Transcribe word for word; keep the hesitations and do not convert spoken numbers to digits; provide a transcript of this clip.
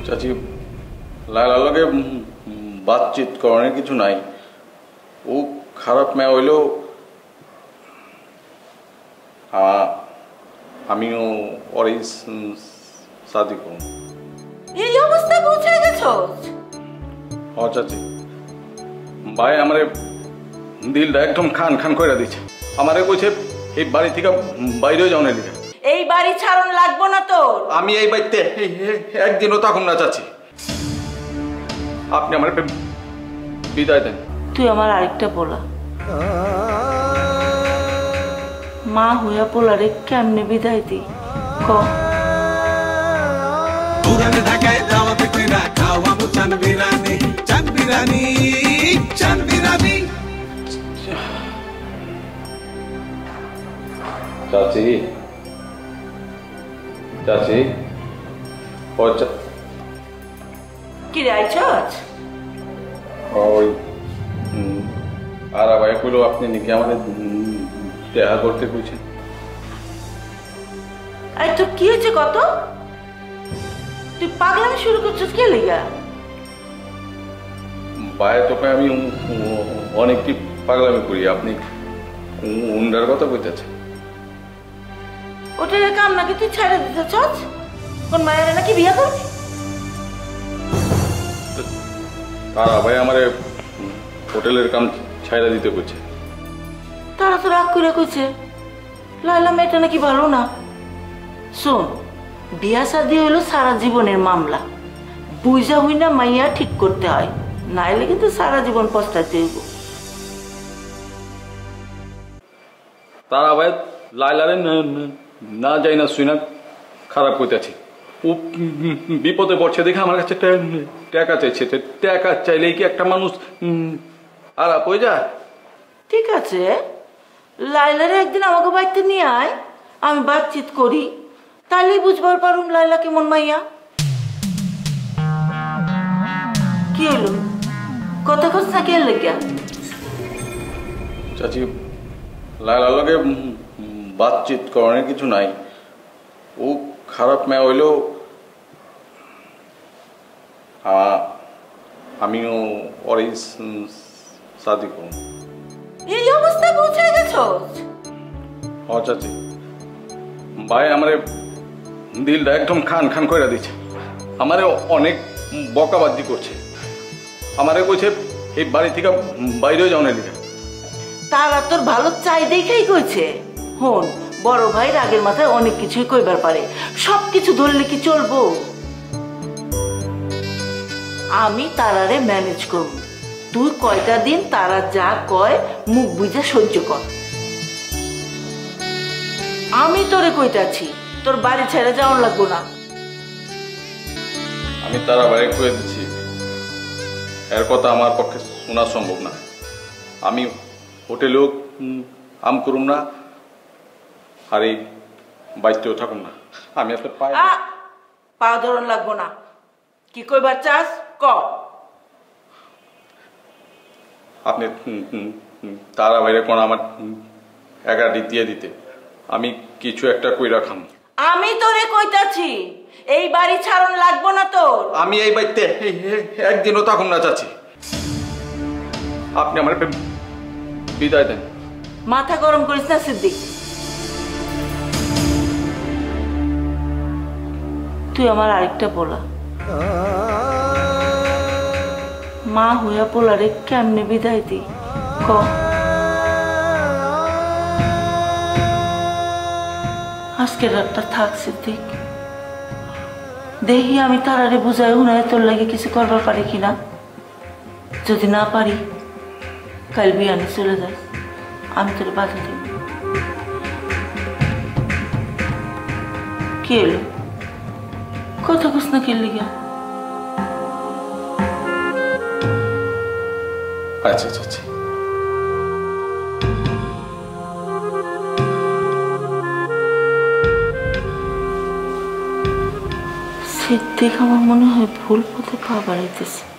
চাচি লাইলার লগে বাতচিত করার কিছু নাই। ও খারাপ মেয়ে হইলেও আমিও ওরই শাদি করব। এই অবস্থা পৌঁছে গেছো? ও চাচি ভাই আমারে দিলটা একদম খান খান করে দিচ্ছে। আমারে কইছে এই বাড়ি থেকে বাইরেও যাও না লিখে। এই বাড়ি ছাড়ন লাগবো না তোর। আমি এই বাড়িতে একদিনও থাকুন না চাচি। আপনি আমার বিদায় দেন। তুই আমার আরেকটা বলা মা হইয়া পোলারে কেমনে বিদায় দি ক? পুরানে ঢাকায় দাওয়াত কইরা খাওয়াবো চান বিরিয়ানি, চান বিরিয়ানি, চান বিরিয়ানি। চাচি চাচি ও কি রে আইছস? ওই আর ভাই কইলো আপনি নাকি আমাদের দেখা করতে কইছেন। আরে তোর কি হয়েছে কত? তুই পাগলামি শুরু করছিস কে লিগা? ভাইয়ের তোকে আমি অনেকটি পাগলামি করি, আপনি উন্ডার কথা কইতেছেন। ওটার কাম নাকি তুই ছেড়ে দিতে চাস? কোন মায়ের নাকি বিয়ে করবি? তারা ভাই আমারে হোটেলের কাম ছাইড়া দিতে কইছে। তারা তো রাগ করে কইছে লাইলা মেয়েটা নাকি ভালো না। শোন, বিয়া শাদি হইলো সারা জীবনের মামলা, বুঝা হই না মাইয়া ঠিক করতে হয়, নাইলে কিন্তু সারা জীবন পস্তাতে হইব। তারা ভাই লাইলারে না যাই না শুই না খারাপ কইতেছি। ও বিপদে পড়ছে দেখে আমার কাছে টাকা চাইছে। টাকা চাইলেই কি একটা মানুষ আরাপ হয়ে যায়? ঠিক আছে, লাইলারে একদিন আমাকে বাড়িতে নিয়ে আয়, আমি বাতচিত করি, তাহলেই বুঝবার পারুম লাইলা কেমন মাইয়া। কি হলো, কথা কস না কে লেগা? চাচি লাইলার লগে বাতচিত করার কিছু নাই। ও খারাপ মেয়ে হইলেও আমিও ওরই শাদি করব। এই অবস্থা পৌঁছে গেছো? ও চাচি ভাই আমারে দিলটা একদম খান খান করে দিচ্ছে। আমারে অনেক বকাবাদি করছে। আমারে কইছে এই বাড়ি থেকে বাইরেও যাও না লিখে। তারা তোর ভালো চাই দেখেই কইছে। হন, বড় ভাই রাগের মাথায় অনেক কিছুই কইবার পারে, সব কিছু ধরলে কি চলবো? আমি তারারে ম্যানেজ করব, তুই কয়টা দিন তারা যা কয় মুখ বুঝে সহ্য কর। আমি তোরে কইতাছি তোর বাড়ি ছেড়ে যাওয়ার লাগবো না। আমি তারা বাড়ি কয়ে দিচ্ছি, এর কথা আমার পক্ষে শোনা সম্ভব না। আমি হোটেলেও আম করুম না, আর এই বাইতেও থাকুন না। আমি একটা পায়ে পা ধরন লাগবো না। কি কইবার চাস ক? আপনি তারা বাইরে কোন আমার এগারটি দিয়ে দিতে, আমি কিছু একটা কইরা খাম। আমি তোরে কইতাছি এই বাড়ি ছাড়ন লাগবো না তোর। আমি এই বাড়িতে একদিনও থাকুন না চাচি। আপনি আমার বিদায় দেন। মাথা গরম করিস না সিদ্দিক। তুই আমার আরেকটা বলা মা হইয়া পোলারে কেমনে বিদায় দি ক? আজকে রাতটা থাক সিদ্দিক, দেখি আমি তারারে বুঝাই হুনায় তোর লাগে কিছু করবার পারি কিনা। যদি না পারি কাল বিয়ানে চলে যাস, আমি তোর বাধা দিব। কি এলো, কথা কস না কি লিগা? আচ্ছা আচ্ছা আচ্ছা। সিদ্দিক আমার মনে হয় ভুল পথে পা বাড়াইতেছে।